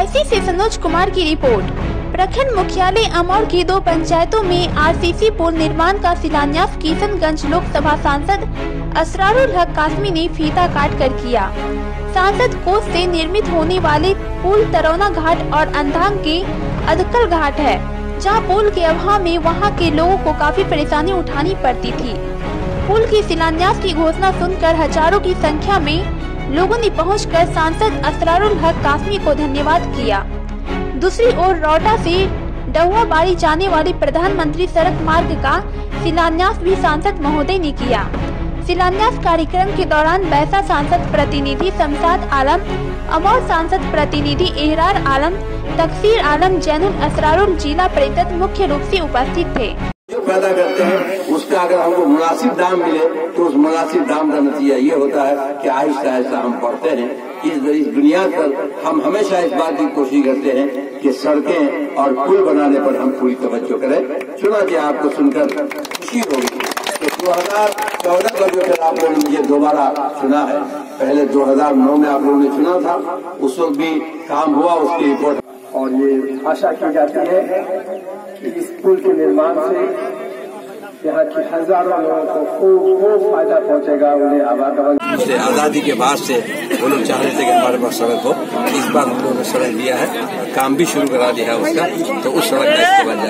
रायसी से सनोज कुमार की रिपोर्ट। प्रखंड मुख्यालय अमौर की 2 पंचायतों में आरसीसी पुल निर्माण का शिलान्यास किशनगंज लोकसभा सांसद असरारुल हक कासमी ने फीता काट कर किया। सांसद कोष से निर्मित होने वाले पुल तरौना घाट और अंधांग के अदकल घाट है, जहां पुल के अभाव में वहां के लोगों को काफी परेशानी उठानी पड़ती थी। पुल की शिलान्यास की घोषणा सुनकर हजारों की संख्या में लोगों ने पहुंचकर सांसद असरारुल हक कासमी को धन्यवाद किया। दूसरी ओर रौटा से डहुआ बाड़ी जाने वाले प्रधानमंत्री सड़क मार्ग का शिलान्यास भी सांसद महोदय ने किया। शिलान्यास कार्यक्रम के दौरान बैसा सांसद प्रतिनिधि शमशाद आलम, अमौर सांसद प्रतिनिधि एहरार आलम, तकसीर आलम, जैनुल असरारुल जिला परिषद मुख्य रूप से उपस्थित थे। जो पैदा करते हैं उसका अगर हमको मुनासिब दाम मिले तो उस मुनासिब दाम का नतीजा ये होता है कि आहिस्ता आहिस्ता हम बढ़ते हैं। इस बुनियाद पर हम हमेशा इस बात की कोशिश करते हैं कि सड़कें और पुल बनाने पर हम पूरी तवज्जो करें। चुनांचे आपको सुनकर खुशी होगी कि 2014 का जो फिर आप लोगों ने मुझे दोबारा चुना है। पहले 2009 में आप लोगों ने चुना था, उस वक्त भी काम हुआ, उसकी रिपोर्ट। और ये आशा की जाती है कि इस पुल के निर्माण से यहाँ की हजारों लोगों को खूब फायदा पहुँचेगा। उन्हें आबादी आजादी के बाद से वो लोग चाह रहे थे कि हमारे पास सड़क हो। इस बार हम लोगों ने सड़क दिया है, काम भी शुरू करा दिया है उसका, तो उस सड़क का इस्तेमाल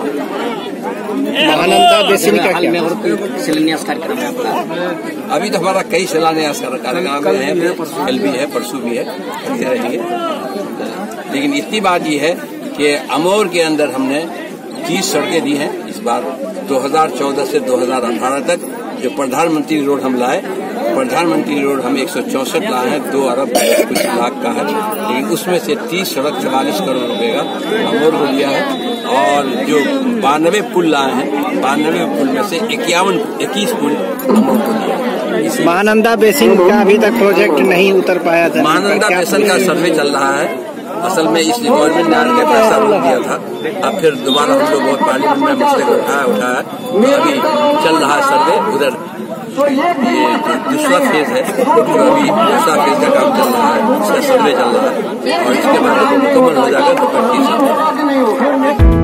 जाएगा। महानंदा बेसिन का हाल में और कोई शिलान्यास कार्यक्रम है आपका? अभी तो हमारा कई शिलान्यास कार्यक्रम है, कल भी है, परसों भी है, करते रहेंगे। लेकिन इतनी बात ये है कि अमौर के अंदर हमने 30 सड़कें दी हैं इस बार। 2014 से 2018 तक जो प्रधानमंत्री रोड हम लाए, प्रधानमंत्री रोड हम 164 लाए हैं, 2 अरब कुछ लाख का है। लेकिन उसमें से 30 सड़क 44 करोड़ रुपए का अमौर को दिया है। और जो 92 पुल लाए हैं, 92 पुल में से 21 पुल अमौर को दिया है। महानंदा बेसिन का अभी तक प्रोजेक्ट नहीं उतर पाया था। महानंदा बेसिन का सर्वे चल रहा है। असल में इस गवर्नमेंट ने आके पैसा रोक दिया था, अब फिर दोबारा हम लोग बहुत पार्लियामेंट में मसले को उठाया। अभी चल रहा है सर्वे। उधर ये दूसरा फेज है, जो अभी दूसरा फेज का काम चल रहा है, उसका सर्वे चल रहा है और इसके बाद जब मुकम्मल हो जाएगा तो 25